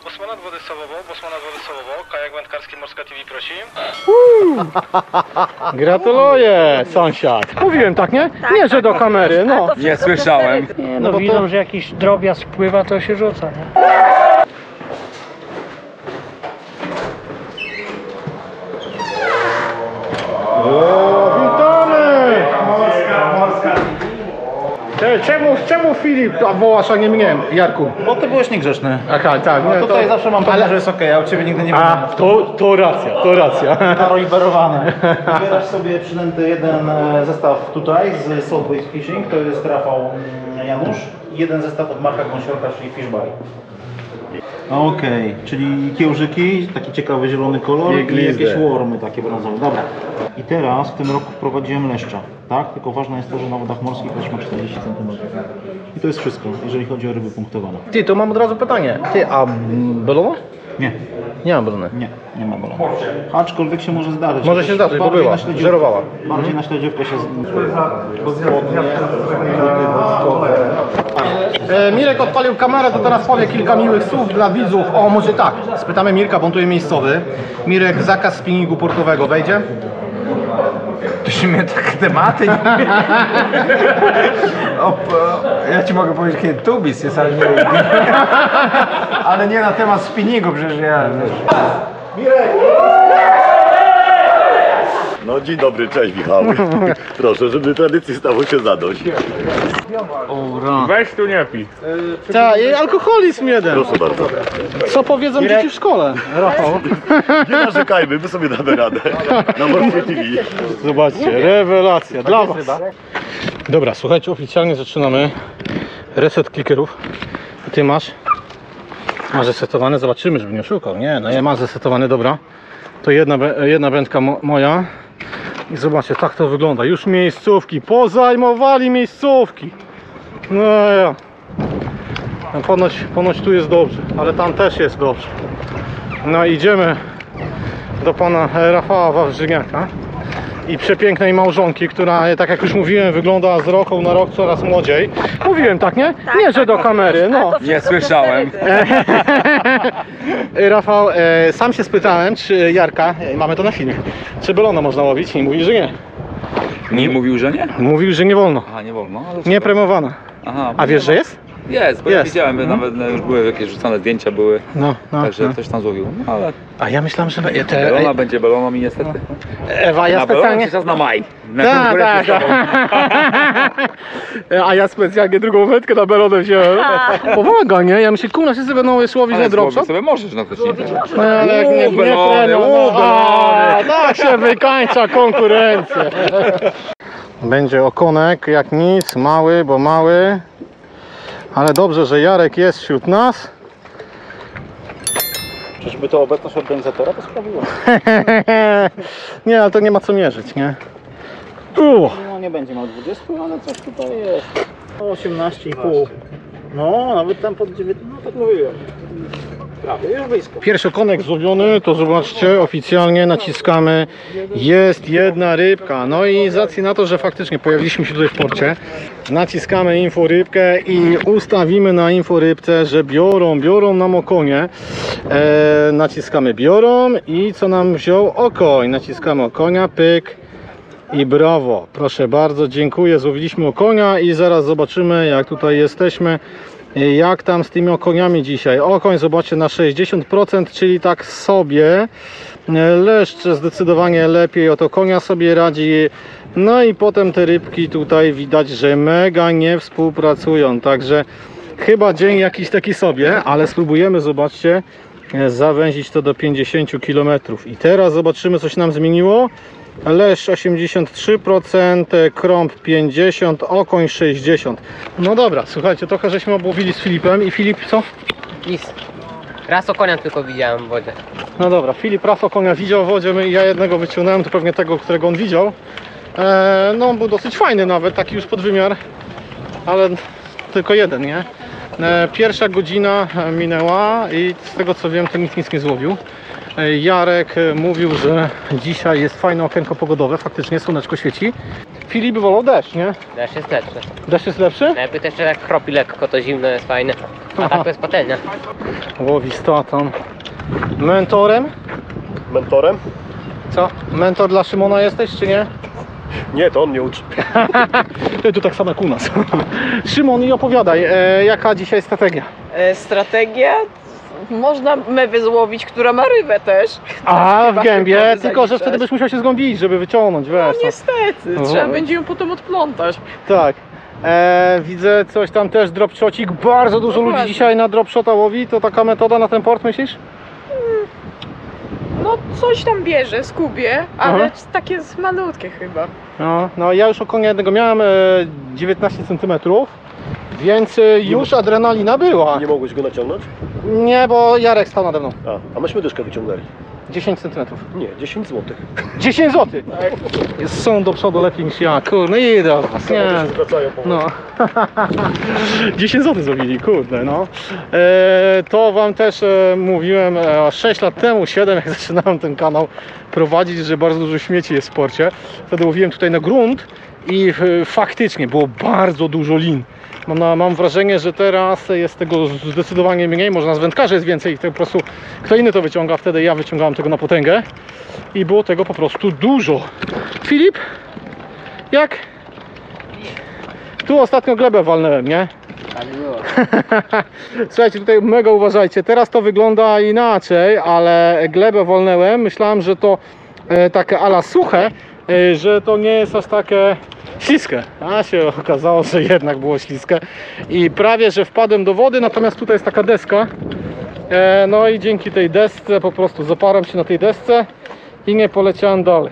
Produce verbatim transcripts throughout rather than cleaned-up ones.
Bosmanat wody Sowowo, Bosmanat wody Sowowo, kajak wędkarski Morska T V prosi. Gratuluję, sąsiad. Mówiłem tak, nie? Nie, że do kamery, no. Nie słyszałem. Nie, no, No bo widzą, to- że jakiś drobiazg wpływa, to się rzuca, nie? O, witamy! Cze- Czemu, czemu Filip a wołasz, a nie mnie, Jarku? Bo ty byłeś niegrzeczny. Aha, tak. No nie, tutaj to- zawsze mam pewność, że jest okej, a u ciebie nigdy nie A, będę to, to racja, to racja. naroiberowane. Wybierasz sobie przynęty jeden e, zestaw tutaj z Saltbait Fishing, to jest Rafał mm, Janusz. I jeden zestaw od Marka Gąsiorka, czyli Fishby. Okej, czyli kiełżyki, taki ciekawy zielony kolor I i, glizdy. jakieś wormy takie brązowe. Dobra. I teraz w tym roku wprowadziłem leszcza, tak? Tylko ważne jest to, że na wodach morskich leszcz ma czterdzieści centymetrów. I to jest wszystko, jeżeli chodzi o ryby punktowane. Ty, to mam od razu pytanie. Ty, a belono? Nie. Nie mam belony. Nie, nie ma balonu. Aczkolwiek się może zdarzyć. Może się zdarzyć, bo Bardziej była, na śledziówkę- żerowała. Bardziej na śledziówkę się z... E, Mirek odpalił kamerę, to teraz powie kilka miłych słów dla widzów. O, może tak, spytamy Mirka, bo on tu jest miejscowy. Mirek, zakaz spinningu portowego, wejdzie? To się mnie takie tematy nie... o, o, ja ci mogę powiedzieć, kiedy tubis jest, ale nie, ale nie na temat spinningu, przecież ja... No dzień dobry, cześć Michał. Proszę, żeby tradycji stało się zadość. Weź tu nie pij. Tak, alkoholizm jeden. Proszę bardzo. Co powiedzą dzieci w szkole? Rafał. Nie narzekajmy, my sobie damy radę. Na Morskie T V. Zobaczcie, rewelacja dla was. Dobra, słuchajcie, oficjalnie zaczynamy reset clickerów. I ty masz? Masz zesetowane, zobaczymy, żeby nie oszukał. Nie, no ja mam zesetowane, dobra. To jedna, be- jedna wędka mo moja. I zobaczcie, tak to wygląda. Już miejscówki, pozajmowali miejscówki. No ja. No, ponoć, ponoć tu jest dobrze, ale tam też jest dobrze. No idziemy do pana Rafała Wawrzyniaka i przepięknej małżonki, która, tak jak już mówiłem, wygląda z roku na rok coraz młodziej. Mówiłem tak, nie? Nie, że do kamery, no. Nie słyszałem. Rafał, e, sam się spytałem, czy Jarka, e, mamy to na filmie, czy belona można łowić i mówi, że nie. Nie mówił, że nie? Mówił, że nie wolno, Aha, nie wolno. Ale nie premowana. Aha. A wiesz, że jest? Jest, bo ja Jest. widziałem, Mhm. nawet no, już były jakieś rzucane zdjęcia były, No, no, także no. ktoś tam złowił. No, ale A ja myślałem, że be- te, belona będzie beloną i niestety. Ewa, ja Na belonie specjalnie... się czas na maj. Na Tak, konkurencję tak, z tobą. tak. A ja specjalnie drugą wędkę na belonę wziąłem. Powaga, nie? Ja myślę, kurna, wszyscy będą łowić na Ale dropshot. złowić sobie możesz, no też nie. No, ale jak nie, nie belony, trenią, u, no, a, tak się wykańcza konkurencja. Będzie okonek jak nic, mały, bo mały. Ale dobrze, że Jarek jest wśród nas. Czyżby to obecność organizatora to sprawiło? Nie, ale to nie ma co mierzyć, nie? U. No nie będzie miał dwudziestu, ale coś tutaj jest. osiemnaście i pół. No, nawet tam pod dziewiętnaście, no tak mówiłem. Prawie, już blisko. Pierwszy okonek złowiony, to zobaczcie, oficjalnie naciskamy, jest jedna rybka. No i z racji na to, że faktycznie pojawiliśmy się tutaj w porcie, naciskamy inforybkę i ustawimy na inforybce, że biorą, biorą nam okonie. E, naciskamy biorą i co nam wziął? Okoń. Naciskamy okonia, pyk. I brawo, proszę bardzo, dziękuję, złowiliśmy okonia i zaraz zobaczymy, jak tutaj jesteśmy, jak tam z tymi okoniami dzisiaj. Okoń, zobaczcie, na sześćdziesiąt procent, czyli tak sobie. Leszcz zdecydowanie lepiej od okonia sobie radzi. No i potem te rybki tutaj widać, że mega nie współpracują, także chyba dzień jakiś taki sobie, ale spróbujemy, zobaczcie, zawęzić to do pięćdziesięciu kilometrów. I teraz zobaczymy, co się nam zmieniło. Leszcz osiemdziesiąt trzy procent, krąb pięćdziesiąt procent, okoń sześćdziesiąt procent. No dobra, słuchajcie, trochę żeśmy obłowili z Filipem i Filip co? Nic. Raz okonia tylko widziałem w wodzie. No dobra, Filip raz okonia widział w wodzie, my, ja jednego wyciągnąłem, to pewnie tego, którego on widział. Eee, no on był dosyć fajny nawet, taki już pod wymiar, ale tylko jeden, nie? Eee, pierwsza godzina minęła i z tego co wiem, to nikt nic nie złowił. Jarek mówił, że dzisiaj jest fajne okienko pogodowe, faktycznie słoneczko świeci. Filip wolał deszcz, nie? Deszcz jest lepszy. Deszcz jest lepszy? Najlepiej też jak kropi lekko, to zimno jest fajne. A tak to jest patelnia. Łowi tam. Mentorem? Mentorem? Co? Mentor dla Szymona jesteś, czy nie? Nie, to on mnie uczy. To tak samo jak u nas. Szymon, i opowiadaj, e, jaka dzisiaj strategia? E, Strategia? Można mewy złowić, która ma rybę też. A, Chyba w się gębie, może tylko że zaliczać. wtedy byś musiał się zgłębić, żeby wyciągnąć, No wiesz. no. niestety, No. trzeba będzie ją potem odplątać. Tak. E, widzę coś tam też, dropshotcik. Bardzo dużo Dokładnie. ludzi dzisiaj na dropshota łowi. To taka metoda na ten port, myślisz? No coś tam bierze, skubie, ale Aha. takie z malutkie chyba. No, no ja już około jednego miałem e, dziewiętnaście centymetrów, więc e, już adrenalina była. Nie mogłeś go naciągnąć? Nie, bo Jarek stał nade mną. A, a myśmy dyszkę wyciągnęli. dziesięć centymetrów. Nie, dziesięć złotych. dziesięć złotych! Są do przodu lepiej niż ja, kurde, i do was, nie. Zwracają po No. dziesięć złotych zrobili, kurde, no. E, to wam też e, mówiłem e, sześć lat temu, siedem, jak zaczynałem ten kanał prowadzić, że bardzo dużo śmieci jest w sporcie. Wtedy łowiłem tutaj na grunt i e, faktycznie było bardzo dużo lin. Mam, na, mam wrażenie, że teraz jest tego zdecydowanie mniej, może nas wędkarzy jest więcej i to po prostu kto inny to wyciąga, wtedy ja wyciągałem tego na potęgę i było tego po prostu dużo. Filip, jak? Tu ostatnio glebę walnąłem, nie? Tak było. Słuchajcie, tutaj mega uważajcie, teraz to wygląda inaczej, ale glebę walnąłem, myślałem, że to e, takie ala suche, e, że to nie jest aż takie śliskie, a się okazało, że jednak było śliskie i prawie, że wpadłem do wody, natomiast tutaj jest taka deska, e, no i dzięki tej desce po prostu zaparłem się na tej desce i nie poleciałem dalej.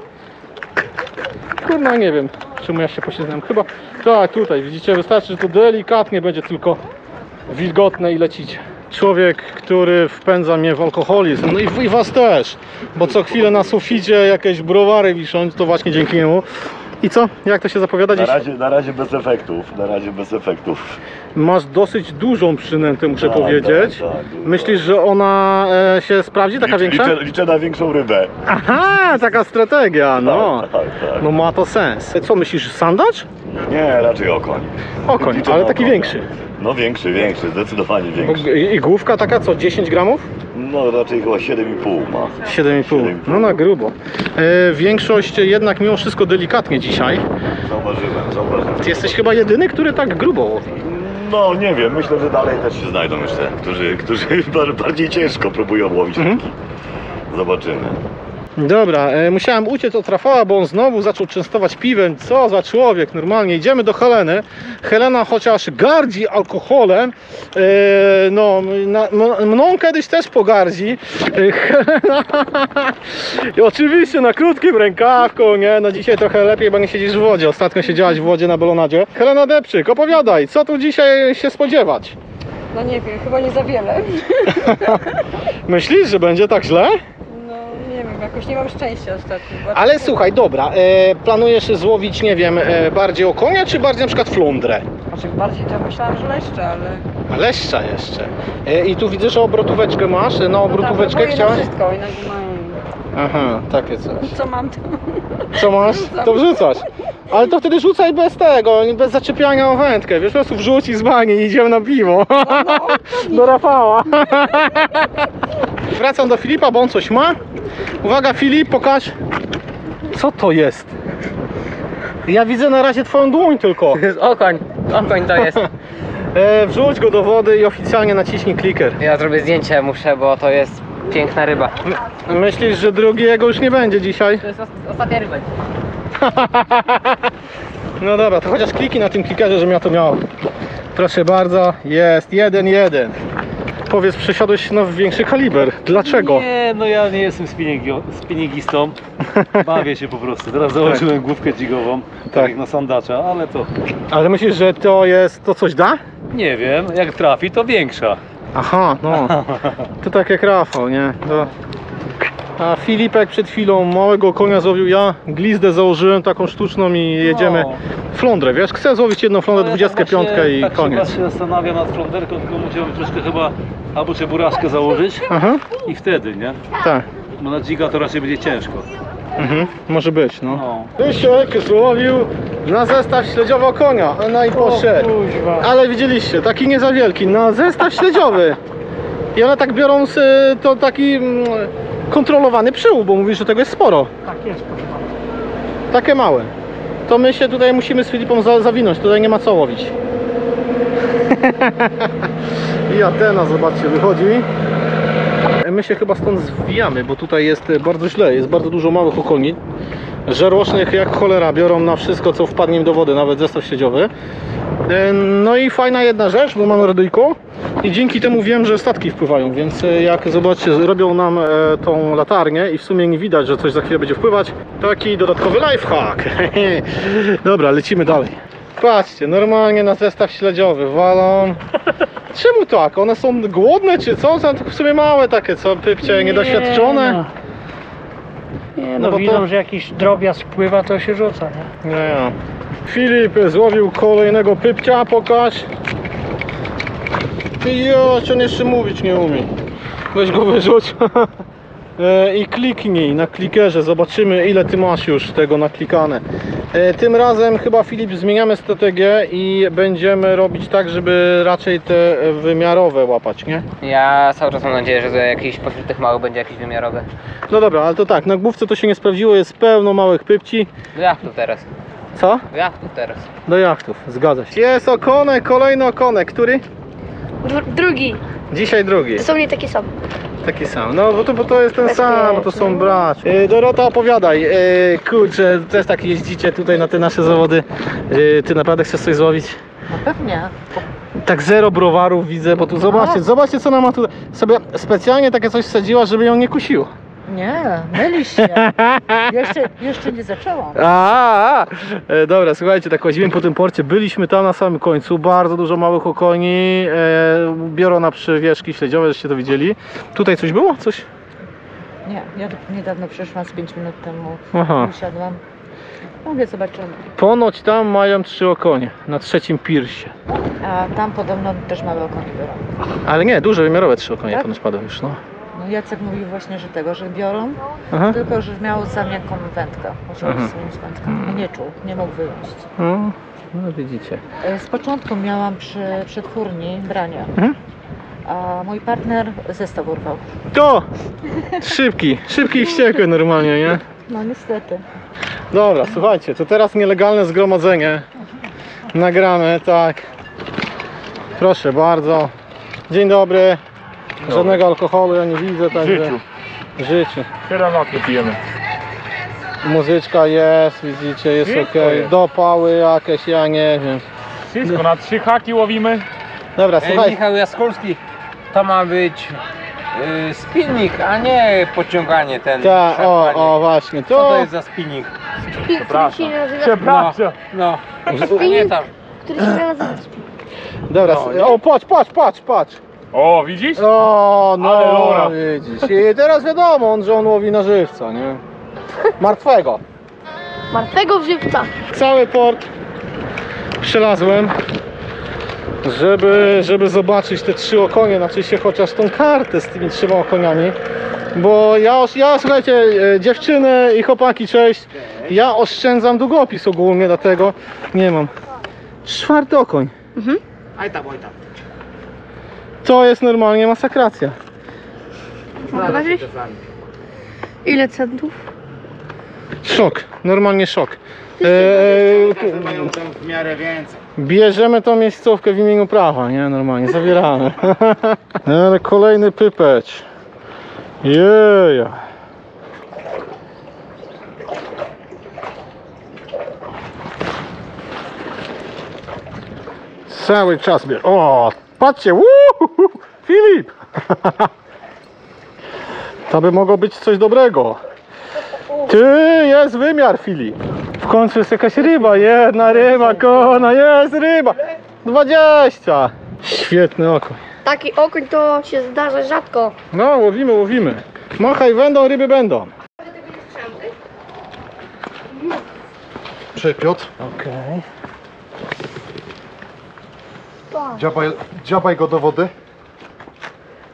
Kurna, nie wiem, czemu ja się poślizgnąłem. Chyba tak, tutaj widzicie, wystarczy, że to delikatnie będzie tylko wilgotne i lecicie. Człowiek, który wpędza mnie w alkoholizm, no i, i was też, bo co chwilę na suficie jakieś browary wiszą, to właśnie dzięki niemu. I co? Jak to się zapowiada Na dziś? razie, na razie bez efektów, na razie bez efektów. Masz dosyć dużą przynętę, muszę Tak, powiedzieć. tak, tak. Myślisz, że ona e, się sprawdzi, taka Licz- większa? Liczę, liczę na większą rybę. Aha, taka strategia, no. Tak, tak, tak. No ma to sens. Co myślisz, sandacz? Nie, raczej okoń. Okoń, Liczę ale na taki okonia. większy. No większy, większy, zdecydowanie Bo, większy. i, I główka taka co, dziesięć gramów? No raczej chyba siedem i pół ma. siedem i pół. No na grubo. E, większość jednak mimo wszystko delikatnie dzisiaj. Zauważyłem, zauważyłem. Ty jesteś chyba jedyny, który tak grubo łowi. No nie wiem, myślę, że dalej też się znajdą jeszcze, którzy, którzy bardziej ciężko próbują łowić Mhm. rybki. Zobaczymy. Dobra, e, musiałem uciec od Rafała, bo on znowu zaczął częstować piwem. Co za człowiek, normalnie. Idziemy do Heleny. Helena chociaż gardzi alkoholem, e, no, na, m, mną kiedyś też pogardzi. E, Helena, i oczywiście na krótkim rękawku, nie? No dzisiaj trochę lepiej, bo nie siedzisz w wodzie. Ostatnio siedziałaś w wodzie na balonadzie. Helena Depczyk, opowiadaj, co tu dzisiaj się spodziewać? No nie wiem, chyba nie za wiele. Myślisz, że będzie tak źle? No nie wiem, jakoś nie mam szczęścia ostatnio. Ale słuchaj, dobra, e, planujesz złowić, nie wiem, e, bardziej okonia, czy bardziej na przykład flądrę? Znaczy bardziej to myślałam, że leszcze, ale... Leszcza jeszcze. E, I tu widzę, że obrotóweczkę masz. Na No obrotóweczkę tak, chciałeś? wszystko, innego mają. Aha, takie coś. Co mam to? Co masz? To wrzucasz. Ale to wtedy rzucaj bez tego, bez zaczepiania o wędkę. Wiesz, po prostu wrzuć i z bani i idziemy na piwo. Do Rafała. Wracam do Filipa, bo on coś ma. Uwaga, Filip, pokaż. Co to jest? Ja widzę na razie twoją dłoń tylko. Okoń, okoń to jest. E, wrzuć go do wody i oficjalnie naciśnij kliker. Ja zrobię zdjęcie, muszę, bo to jest piękna ryba. Myślisz, że drugiego już nie będzie dzisiaj? To jest os- ostatnia ryba. No dobra, to chociaż kliki na tym klikerze, żebym ja to miał. Proszę bardzo, jest jeden jeden. Powiedz, przesiadłeś na większy kaliber. Dlaczego? Nie, no ja nie jestem spinningi- spinningistą. Bawię się po prostu. Teraz założyłem główkę dzigową, tak. Tak. jak na sandacza, ale to Ale myślisz, że to jest, to coś da? nie wiem, jak trafi, to większa. Aha, no. To tak jak Rafał, nie? To... A Filipek przed chwilą małego konia złowił, ja glizdę założyłem taką sztuczną i jedziemy No. flądrę, wiesz? Chcę złowić jedną flądrę, No, ja dwudziestkę piątkę tak i właśnie, koniec. Tak się zastanawiam nad fląderką, tylko musiałbym troszkę chyba albo trzeba buraszkę założyć Aha, i wtedy, nie? tak. Bo na dźwiga to raczej będzie ciężko. Mhm, może być, no. No. Krzysiek złowił na zestaw śledziowo konia, no i poszedł. Kuźwa. Ale widzieliście, taki nie za wielki, na zestaw śledziowy. I one tak biorą z, to taki mm, kontrolowany przyłóg, bo mówisz, że tego jest sporo. Tak jest, proszę pana. Takie małe. To my się tutaj musimy z Filipą za, zawinąć, tutaj nie ma co łowić. I Atena, zobaczcie, wychodzi. My się chyba stąd zwijamy, bo tutaj jest bardzo źle, jest bardzo dużo małych okoni. Żarłocznych jak cholera, biorą na wszystko, co wpadnie im do wody, nawet zestaw siedziowy. No i fajna jedna rzecz, bo mamy radyjko i dzięki temu wiem, że statki wpływają, więc jak zobaczcie, robią nam tą latarnię i w sumie nie widać, że coś za chwilę będzie wpływać. Taki dodatkowy lifehack. Dobra, lecimy dalej. Patrzcie, normalnie na zestaw śledziowy walą. Czemu tak? One są głodne czy co? Są w sumie małe takie, co pypcie, niedoświadczone. no. Nie No no, bo widzą, to- że jakiś drobiazg pływa, to się rzuca, nie? Nie. Filip złowił kolejnego pypcia, pokaż. I już on jeszcze mówić nie umie. Weź go wyrzuć. E, I kliknij na klikerze, zobaczymy ile ty masz już tego naklikane. E, Tym razem chyba, Filip, zmieniamy strategię i będziemy robić tak, żeby raczej te wymiarowe łapać, nie? Ja cały czas mam nadzieję, że jakiś pośród tych małych będzie jakiś wymiarowy. No dobra, ale to tak, na główce to się nie sprawdziło, jest pełno małych pypci. Do jachtów teraz. Co? Do jachtów teraz. Do jachtów, zgadza się. Jest okonek, kolejny okonek, który? Drugi. Dzisiaj drugi. Dosłownie taki sam. Taki sam, no bo to, bo to jest ten Bezpiecznie. sam, bo to są bracia. Yy, Dorota, opowiadaj, yy, kurczę, też tak jeździcie tutaj na te nasze zawody. Yy, ty naprawdę chcesz coś złowić? No pewnie. Tak zero browarów widzę, bo tu zobaczcie, zobaczcie co ona ma tu. Sobie specjalnie takie coś wsadziła, żeby ją nie kusiło. Nie, mylisz się. Jeszcze, jeszcze nie zaczęłam. A, a, e, dobra, słuchajcie, tak chodziłem po tym porcie, byliśmy tam na samym końcu, bardzo dużo małych okoni, e, biorą na przywieszki śledziowe, żeście to widzieli. Tutaj coś było? Coś? Nie, ja niedawno przyszłam z pięć minut temu. Aha. Usiadłam. Mówię, zobaczymy. Ponoć tam mają trzy okonie, na trzecim piersie. A tam podobno też małe okony biorą. Ale nie, duże wymiarowe trzy okonie Tak? ponoć padły już, no. No Jacek mówił właśnie, że tego, że biorą, Aha. tylko że miał za miękką wędkę. Może Aha. swoim z wędką. Nie czuł, nie mógł wyjąć. No, no widzicie. E, Z początku miałam przy przetwórni brania, Mhm. a mój partner zestaw urwał. To! Szybki, szybki i wściekły normalnie, nie? No niestety. Dobra, słuchajcie, to teraz nielegalne zgromadzenie. Nagramy, tak. Proszę bardzo. Dzień dobry. Żadnego alkoholu ja nie widzę, także... życiu. W życiu. Kieranotkę pijemy. Muzyczka jest, widzicie, jest Wszystko ok. jest. Dopały jakieś, ja nie wiem. Wszystko, na trzy haki łowimy. Dobra, Ej, słuchaj. Michał Jaskulski, to ma być y, spinning, a nie pociąganie ten. Ta, o, szarpanie. o, właśnie. Co To... to jest za spinning? Przepraszam. Przepraszam. No, no. Pamiętam. Który się nazywa spinning. Dobra, No, o, patrz, patrz, patrz, patrz. O, widzisz? O, no, Ale lora. widzisz. I teraz wiadomo, on, że on łowi na żywca, nie? Martwego. Martwego żywca. Cały port przelazłem, żeby, żeby zobaczyć te trzy okonie, znaczy się chociaż tą kartę z tymi trzema okoniami. Bo ja, osz- ja słuchajcie, e, dziewczyny i chłopaki, cześć. Ja oszczędzam długopis ogólnie, dlatego nie mam. Czwarty okoń. Mhm. To jest normalnie masakracja. Pokażesz? Ile centów? Szok, normalnie szok. Eee, w miarę więcej. bierzemy tą miejscówkę w imieniu prawa, nie? Normalnie, zabieramy. Ale kolejny pypeć. Jeja. Cały czas bierze. O, patrzcie, uuu, Filip. To by mogło być coś dobrego. Ty, jest wymiar, Filip. W końcu jest jakaś ryba, jedna ryba, kona, jest ryba. dwadzieścia. Świetny okoń. Taki okoń to się zdarza rzadko. No, łowimy, łowimy. Machaj będą, ryby będą. Przepiot. Okej. Dziabaj, dziabaj go do wody.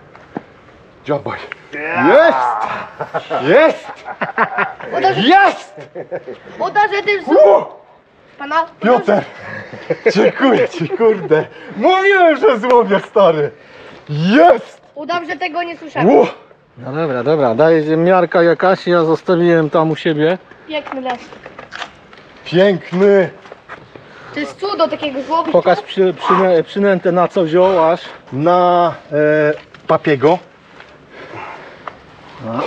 Dziobaj. Jest! Jest! Jest! Uderzę tym z... Pana? Piotr! Dziękuję ci, kurde! Mówiłem, że złowię, stary! Jest! Udam, że tego nie słyszałem. Ło! No dobra, dobra, daje miarka jakaś, ja zostawiłem tam u siebie. Piękny les. Piękny! To jest cudo takiego złowić. Pokaż przy, przynę, przynętę na co wziął aż. Na e, papiego. No.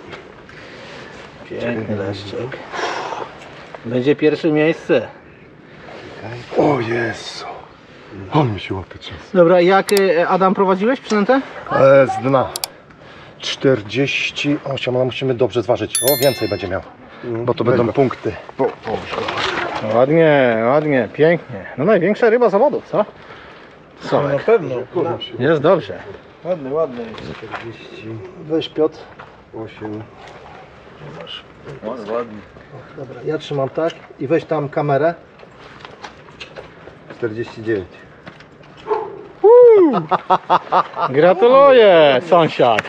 Piękny leszczyk. Będzie pierwsze miejsce. O Jezu! On mi się łapie czas. Dobra, jak e, Adam prowadziłeś przynętę? E, z dna. czterdzieści osiem, ale musimy dobrze zważyć. O, więcej będzie miał. Bo to będą punkty. Ładnie, ładnie, pięknie. No największa ryba zawodów, co? Co? Na pewno. Jest dobrze. Ładny, ładny. Weź Piotr. osiem. Ładny. Dobra, ja trzymam tak i weź tam kamerę. czterdzieści dziewięć. Gratuluję, sąsiad.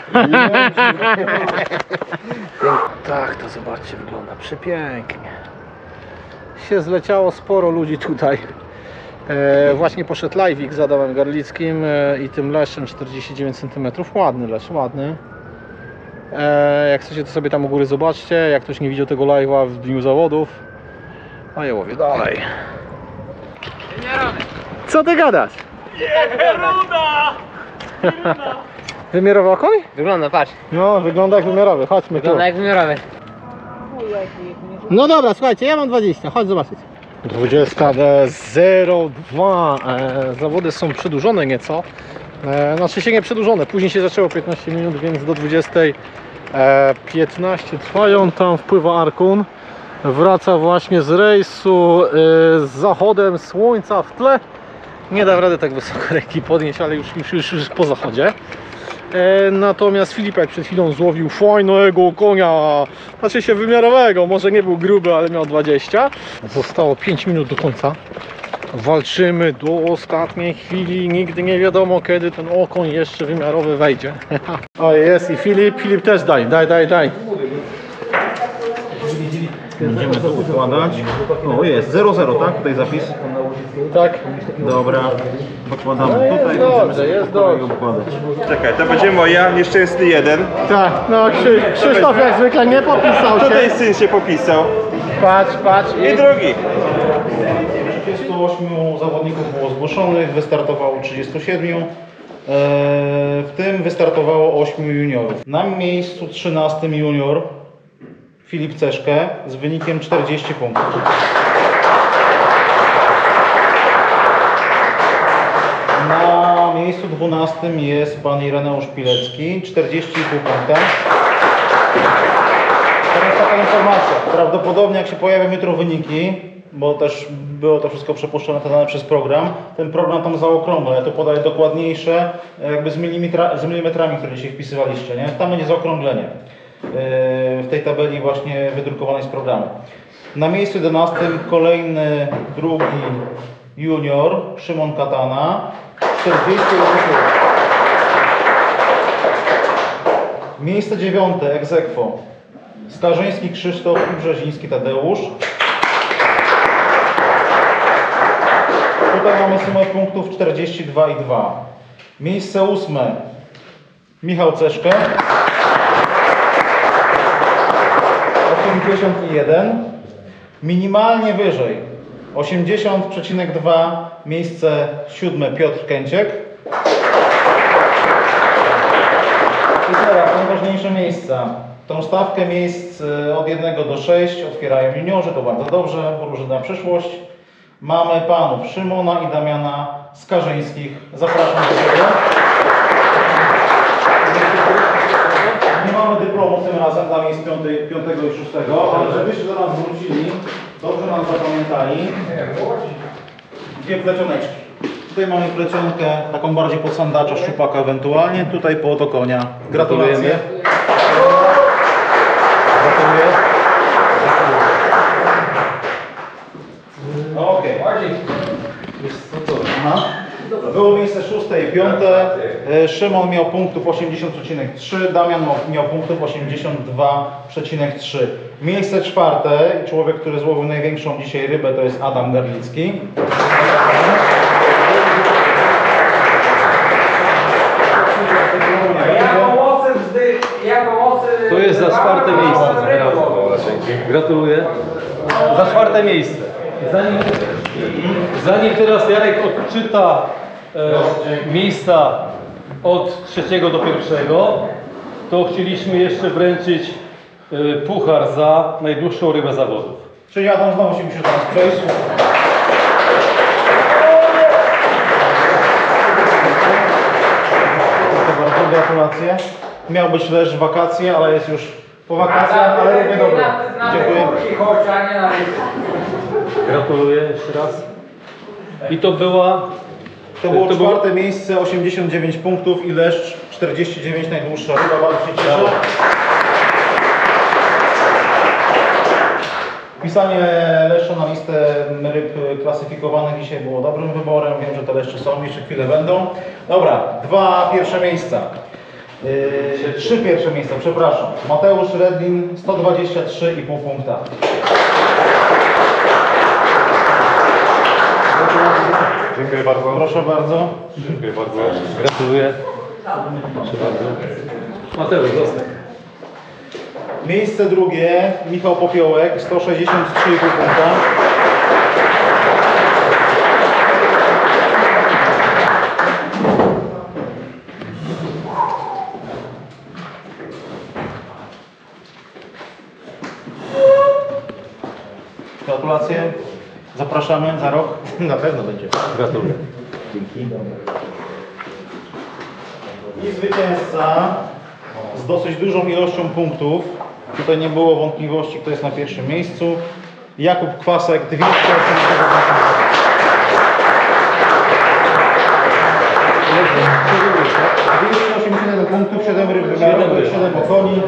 Tak, to zobaczcie, wygląda przepięknie. Się zleciało sporo ludzi tutaj. E, właśnie poszedł live'ik z Adamem Garlickim e, i tym leszczem czterdzieści dziewięć centymetrów. Ładny lesz, ładny. E, jak chcecie, to sobie tam u góry zobaczcie. Jak ktoś nie widział tego live'a w dniu zawodów. A ja łowię dalej. Co ty gadasz? Wymiarowy okoń? Wygląda, patrz. No, wygląda jak wymiarowy. Chodźmy tu. Wygląda jak wymiarowy. No dobra, słuchajcie, ja mam dwadzieścia, chodź zobaczyć. dwadzieścia zero dwa. E, zawody są przedłużone nieco. E, znaczy się nie przedłużone, później się zaczęło piętnaście minut, więc do dwudziestej piętnaście trwają. Tam wpływa Arkun. Wraca właśnie z rejsu e, z zachodem słońca w tle. Nie da rady tak wysoko ręki podnieść, ale już, już, już, już po zachodzie. E, natomiast Filipek przed chwilą złowił fajnego konia, znaczy się wymiarowego, może nie był gruby, ale miał dwadzieścia. Zostało pięć minut do końca. Walczymy do ostatniej chwili, nigdy nie wiadomo kiedy ten okoń jeszcze wymiarowy wejdzie. O, jest i Filip, Filip też daj, daj, daj, daj. Będziemy tu układać. O, jest zero zero, tak? Tutaj zapis. Tak. Dobra. Podkładamy No jest tutaj. dobrze, jest dobrze. Układać. Czekaj, to będzie moja, nieszczęsny jeden. Tak, no Krzy, Krzysztof jak zwykle nie popisał Tutaj się. syn się popisał. Patrz, patrz. I drugi. trzydziestu ośmiu zawodników było zgłoszonych, wystartowało trzydziestu siedmiu. Eee, W tym wystartowało ośmiu juniorów. Na miejscu trzynastym junior Filip Ceszkę z wynikiem czterdzieści punktów. Na miejscu dwunastym jest pan Ireneusz Pilecki, czterdzieści i pół punkta. Teraz taka informacja, prawdopodobnie jak się pojawią jutro wyniki, bo też było to wszystko przepuszczone te dane przez program, ten program tam zaokrągla, ja to podaję dokładniejsze, jakby z, milimetra, z milimetrami, które dzisiaj wpisywaliście, nie? Tam będzie zaokrąglenie yy, w tej tabeli właśnie wydrukowanej z programu. Na miejscu jedenastym kolejny, drugi junior, Szymon Katana, czterdzieści punktów. Miejsce dziewiąte, ex aequo, Starzyński Krzysztof i Brzeziński Tadeusz. Tutaj mamy sumę punktów czterdzieści dwa i dwa. Miejsce ósme, Michał Ceszkę, osiemdziesiąt jeden. Minimalnie wyżej, osiemdziesiąt przecinek dwa. Miejsce siódme, Piotr Kęciek. I teraz najważniejsze miejsca. Tą stawkę miejsc od jednego do sześciu otwierają juniorzy, to bardzo dobrze, poróżę na przyszłość. Mamy panów Szymona i Damiana Skarżyńskich. Zapraszam do siebie. Nie mamy dyplomu tym razem dla miejsc piątego i szóstego, ale żebyście do nas wrócili, dobrze nas zapamiętali. Dwie plecioneczki. Tutaj mamy plecionkę taką bardziej pod sandacza, szczupaka ewentualnie, tutaj pod okonia. Gratulacje. Gratuluję. Okej. Okay. Było miejsce szóste i piąte. E, Szymon miał punktów osiemdziesiąt przecinek trzy, Damian miał, miał punktów osiemdziesiąt dwa przecinek trzy. Miejsce czwarte, człowiek, który złowił największą dzisiaj rybę, to jest Adam Garlicki. Ja pomocy wzdych, ja pomocy... To jest za czwarte miejsce. Gratuluję. Za czwarte miejsce. Zanim, zanim teraz Jarek odczyta e, miejsca od trzeciego do pierwszego, to chcieliśmy jeszcze wręczyć e, puchar za najdłuższą rybę zawodów. Czyli Adam znowu się musi teraz przejść. Proszę bardzo, gratulacje. Miał być też wakacje, ale jest już po wakacjach, ale równie dobre. Dziękuję. Gratuluję jeszcze raz. I to była... To było to czwarte było... miejsce, osiemdziesiąt dziewięć punktów i leszcz czterdzieści dziewięć, najdłuższa ryba, bardzo się cieszę. Wpisanie leszcza na listę ryb klasyfikowanych dzisiaj było dobrym wyborem. Wiem, że te leszcze są, jeszcze chwilę będą. Dobra, dwa pierwsze miejsca. Yy, trzy pierwsze miejsca, przepraszam. Mateusz Redlin, sto dwadzieścia trzy i pół punkta. Dziękuję bardzo. Proszę bardzo. Dziękuję bardzo. Gratuluję. Proszę bardzo. Mateusz, zostań. Miejsce drugie, Michał Popiołek, sto sześćdziesiąt trzy i pół punkta. Gratulacje. Zapraszamy za rok. Na pewno będzie. Gratuluję. Dzięki. I zwycięzca z dosyć dużą ilością punktów. Tutaj nie było wątpliwości, kto jest na pierwszym miejscu. Jakub Kwasek, dwieście osiemdziesiąt jeden punktów, siedem ryb wymiarowych, siedem okoni.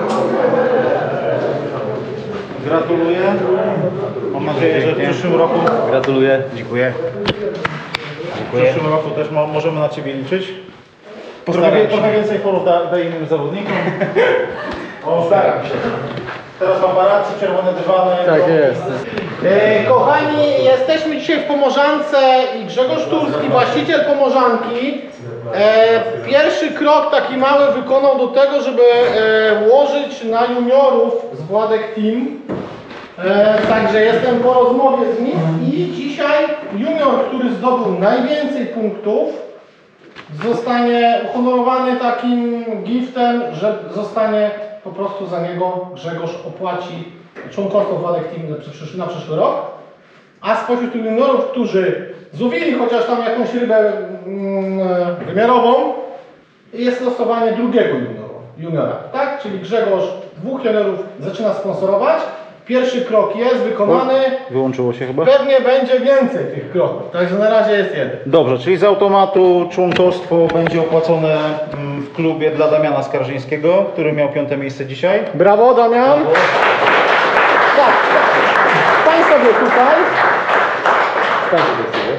Gratuluję. Mam nadzieję, że w przyszłym roku... Gratuluję. Dziękuję. W przyszłym roku też mo możemy na Ciebie liczyć. Trochę, trochę więcej forów da, da innym zawodnikom. O, staram się. Teraz paparazzi, czerwone dywany. Tak jest. E, kochani, jesteśmy dzisiaj w Pomorzance i Grzegorz Turski, właściciel Pomorzanki, e, pierwszy krok taki mały wykonał do tego, żeby e, łożyć na juniorów z Władek Team. E, także jestem po rozmowie z nim i dzisiaj junior, który zdobył najwięcej punktów, zostanie uhonorowany takim giftem, że zostanie po prostu za niego Grzegorz opłaci członkostwo Władek Team na przyszły, na przyszły rok. A spośród tych juniorów, którzy złowili chociaż tam jakąś rybę mm, wymiarową, jest losowanie drugiego juniora, juniora, tak? Czyli Grzegorz dwóch juniorów zaczyna sponsorować. Pierwszy krok jest wykonany. Wyłączyło się chyba? Pewnie będzie więcej tych kroków, także na razie jest jeden. Dobrze, czyli z automatu członkostwo będzie opłacone w klubie dla Damiana Skarżyńskiego, który miał piąte miejsce dzisiaj. Brawo, Damian. Brawo. Tak, tak. Stań sobie tutaj. Stań sobie.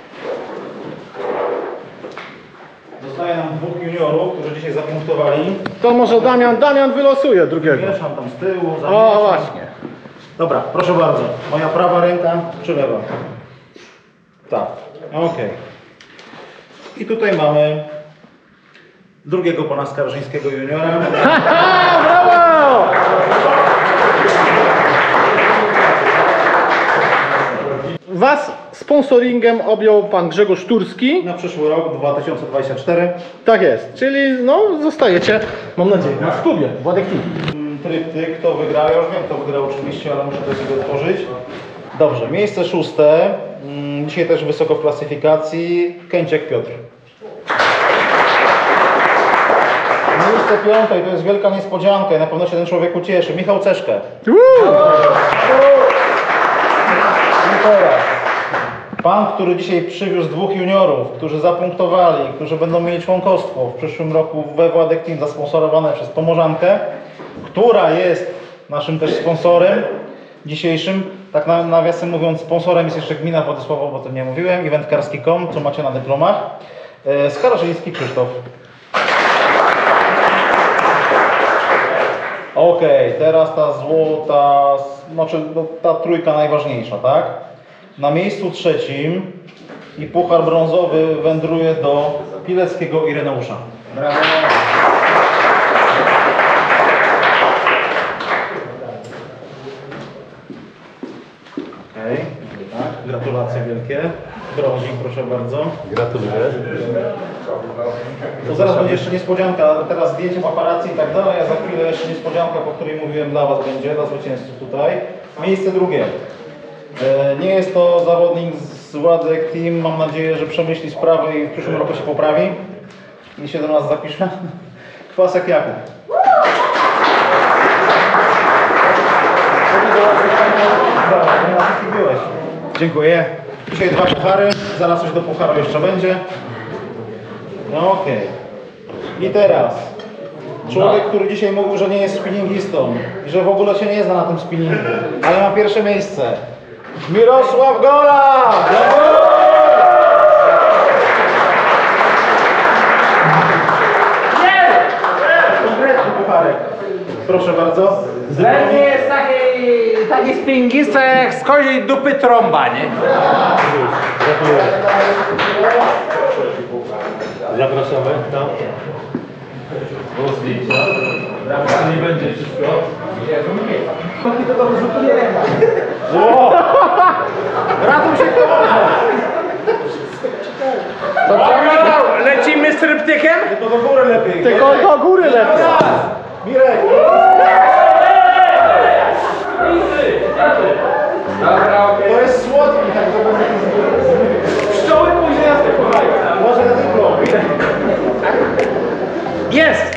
Zostaje nam dwóch juniorów, którzy dzisiaj zapunktowali. To może Damian, Damian wylosuje drugiego. Mieszam tam z tyłu, zamieszam. O, właśnie. Dobra, proszę bardzo. Moja prawa ręka czy lewa? Tak, okej. Okay. I tutaj mamy drugiego pana Skarżyńskiego juniora. Brawo! Was sponsoringiem objął pan Grzegorz Turski. Na przyszły rok, dwa tysiące dwudziesty czwarty. Tak jest, czyli no zostajecie, mam nadzieję, na klubie Władek Team. Tryptyk, kto wygrał, ja już wiem kto wygrał oczywiście, ale muszę to sobie otworzyć. Dobrze, miejsce szóste, dzisiaj też wysoko w klasyfikacji, Kęciek Piotr. Miejsce piąte, to jest wielka niespodzianka i na pewno się ten człowiek ucieszy, Michał Ceszkę. I teraz, pan, który dzisiaj przywiózł dwóch juniorów, którzy zapunktowali, którzy będą mieli członkostwo w przyszłym roku we Władek Team zasponsorowane przez Pomorzankę, która jest naszym też sponsorem dzisiejszym. Tak nawiasem mówiąc, sponsorem jest jeszcze gmina Władysławowo, bo to nie mówiłem, eventkarski kropka com, co macie na dyplomach. E, Skarżyński Krzysztof. Okej, teraz ta złota, znaczy no, ta trójka najważniejsza, tak? Na miejscu trzecim i puchar brązowy wędruje do Pileckiego Ireneusza. Brawo! Okej, tak, gratulacje wielkie. Brązik, proszę bardzo. Gratuluję. To zaraz będzie jeszcze niespodzianka, teraz zdjęcie paparazzi i tak dalej, a za chwilę jeszcze niespodzianka, o której mówiłem dla Was będzie, dla zwycięzców tutaj. Miejsce drugie. E, nie jest to zawodnik z Władek Team, mam nadzieję, że przemyśli sprawę i w przyszłym roku się poprawi i się do nas zapisze. Kwasek Jakub. Dziękuję. Dzisiaj dwa puchary, zaraz coś do pucharu jeszcze będzie. No okej. Okay. I teraz człowiek, który dzisiaj mówił, że nie jest spinningistą i że w ogóle się nie zna na tym spinningu, ale ma pierwsze miejsce. Mirosław Gola! Konkretny pucharek. Proszę bardzo. Dla mnie jest taki, taki spiningista jak z koziej dupy trąba, nie? Gratuluję. Zapraszamy tam. Do zdjęcia. To nie będzie wszystko. Ratuj się kto może. To co, Michał? Lecimy z tryptykiem? Tylko do góry lepiej. Tylko do góry lepiej. Mirek. Dobra, okej. To jest słodki, tak to będzie pszczoły później nas wypływają. Może na dyplom. Jest!